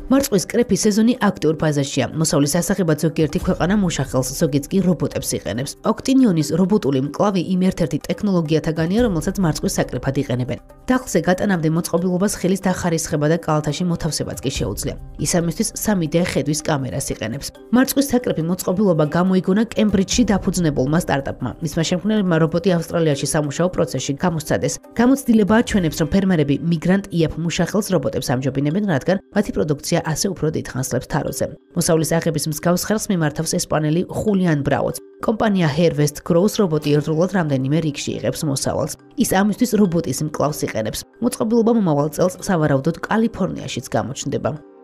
მარწყვის კრეფის სეზონი აქტიურ ფაზაშია. მოსავლის ასაღებად ზოგიერთი ქვეყანა მუშახელს, ზოგიც კი რობოტებს იყენებს. Octinionis რობოტული მკლავი იმ ერთ-ერთი ტექნოლოგიათაგანია, რომელსაც მარწყვის საკრეფად იყენებენ. დახლზე გატანამდე მოწყობილობას ხელის დახარისხება და კალათაში მოთავსებაც კი შეუძლია. ის ამისთვის 3D ხედვის კამერას იყენებს. მარწყვის საკრეფი მოწყობილობა გამოიგონა კემბრიჯში დაფუძნებულმა სტარტაპმა. მისმა შემქმნელებმა რობოტი ავსტრალიაში სამუშაო პროცესში გამოსცადეს. გამოცდილება აჩვენებს, რომ ფერმერები მიგრანტ იაფ მუშახელს რობოტებს ამჯობინებენ, რადგან მათი პროდუქცია ასე უფრო დიდ ხანსლებს თაროზე. მოსავლის აღების მსგავს ხელს მიმართავს ესპანელი ხულიან ბრაუც. კომპანია Harvest Grows რობოტი ერთდროულად რამდენიმე რიგში იღებს მოსავალს. ის ამისთვის რობოტის მკლავს იყენებს. მოწყობილობა მომავალ წელს სავარაუდოდ კალიფორნიაშიც გამოჩნდება.